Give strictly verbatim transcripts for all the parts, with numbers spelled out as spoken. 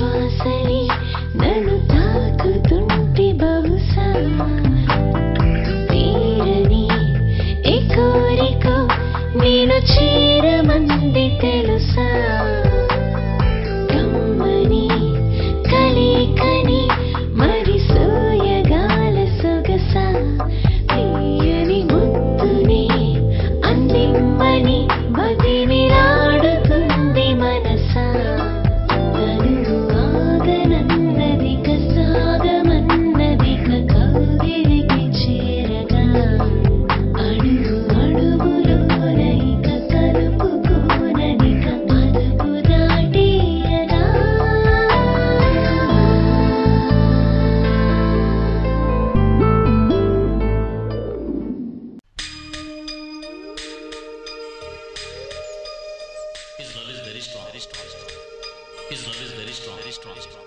శ్వాసని నన్ను తాకుతుంటే బహుశా తీరని ఏ కోరిక నేను చేరమంది తెలుసా కమ్మని కలీకని మరి సోయగాల సొగసా తీయని ముద్దుని అందిమ్మని మదిని రాడుతుంది మనసా తను ఆగనన్నది కసాగమన్నది కౌగిలికి చేరగా అడుగు అడుగులోనైక కలుపుకోననిక అదుపు దాటేయగా His love is very strong, very strong, strong. His love is very strong, very strong, strong.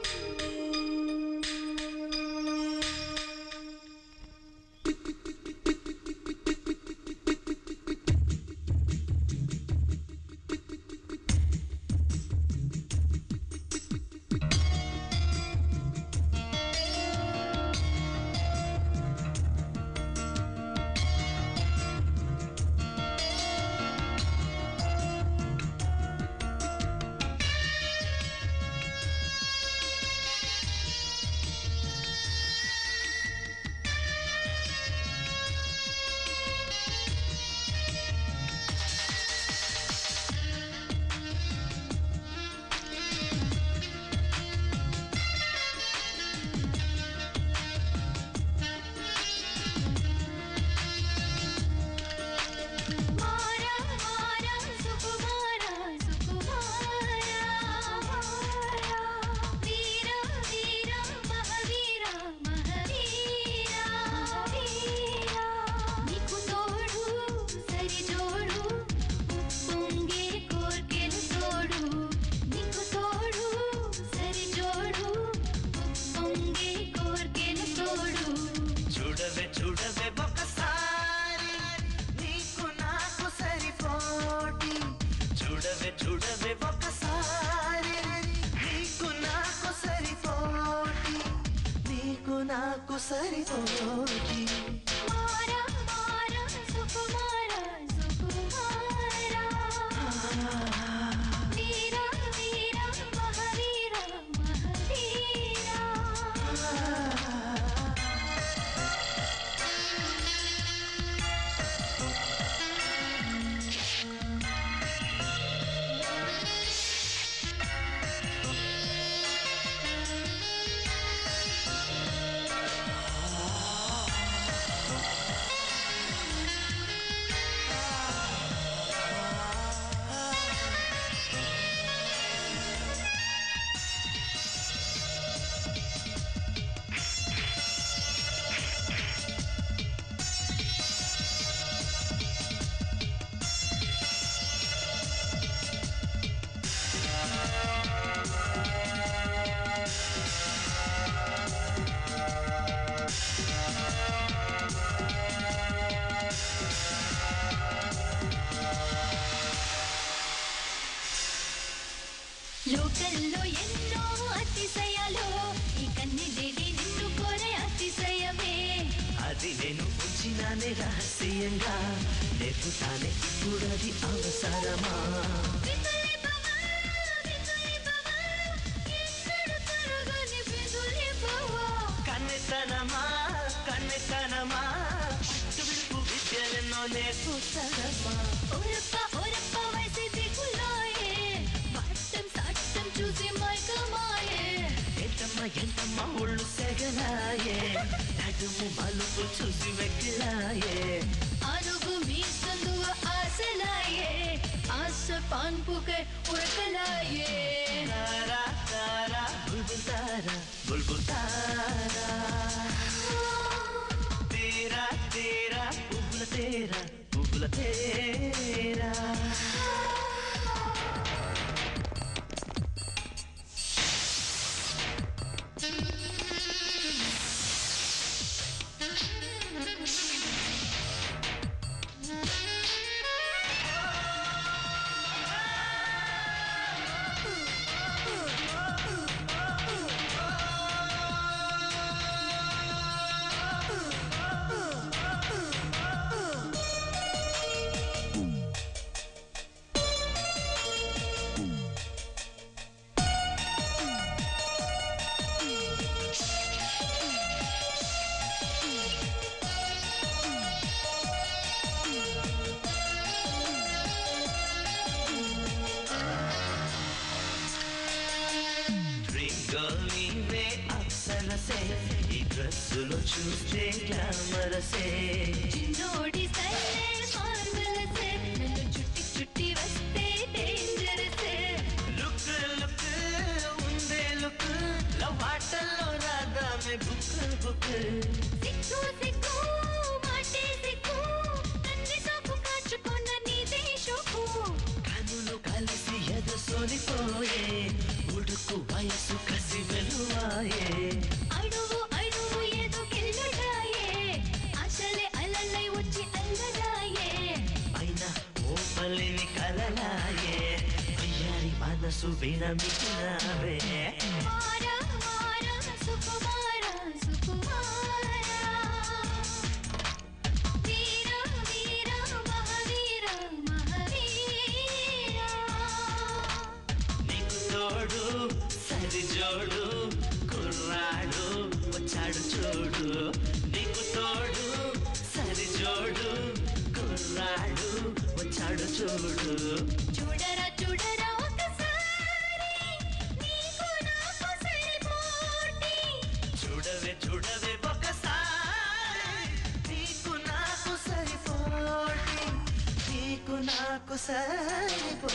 లోకల్లో ఎన్నో అతిశయాలు ఈ కన్నిదేవి నిన్ను కోరే అతిశయమే అది నేను ఉంచినానే రహస్యంగా లేపుతానే ఇప్పుడు అది అవసరమా కన్నెతనమా కన్నెతనమా విలుపు విద్యలెన్నో నేర్పుతారమ్మా ఓరప్ప ఓరప్ప వయసు దిగులాయే పట్టం సాట్టం చూసి మైకమాయే ఎంతమ్మా ఎంతమ్మా ఒళ్ళు సెగలాయే నడుము మలుపు చూసి వెక్కిలాయే అరుగు మీ సందువ ఆశలాయే ఆశ పాన్పుకే ఉరకలాయే తారా తారా బుల్బుల్ తారా బుల్బుల్ తారా తేరా తేరా పువ్వుల తేరా పువ్వుల తేరా డ్రెస్సులో చూస్తే గ్లామరసే చిన్నోడి సైలే మార్వెలసే నన్ను చుట్టి చుట్టి వస్తే డేంజరసే లుక్ లుక్ ఉందే లుక్ లవ్ ఆటల్లో రాదామే బుక్ బుక్ సిక్కు సిక్కు మాటే సిక్కు నన్ను సోపు కాచుకున్న నీదే షోకు కనులు కలిసి ఎదసోలిపోయే ఉడుకు వయసు కసి వెలువాయే అడుగు అడుగు ఏదో కెళ్ళడాయే ఆశలే అలలై వచ్చి అల్లరాయే అయినా ఓపలిని కలలాయే అయ్యారి మనసు వినమినావే మారా మారా సుకుమారా సుకుమారా వీరా వీరా మహావీరా మహావీరా నీకు తోడు సరి జోడు కుర్రాడు వచ్చాడు చూడు నీకు తోడు సరి జోడు కుర్రాడు వచ్చాడు చూడు చూడరా చూడరా ఒకసారి నీకు నాకు సరిపోటీ చూడవే చూడవే ఒకసారి నీకు నాకు సరిపోటి నీకు నాకు సరిపోటి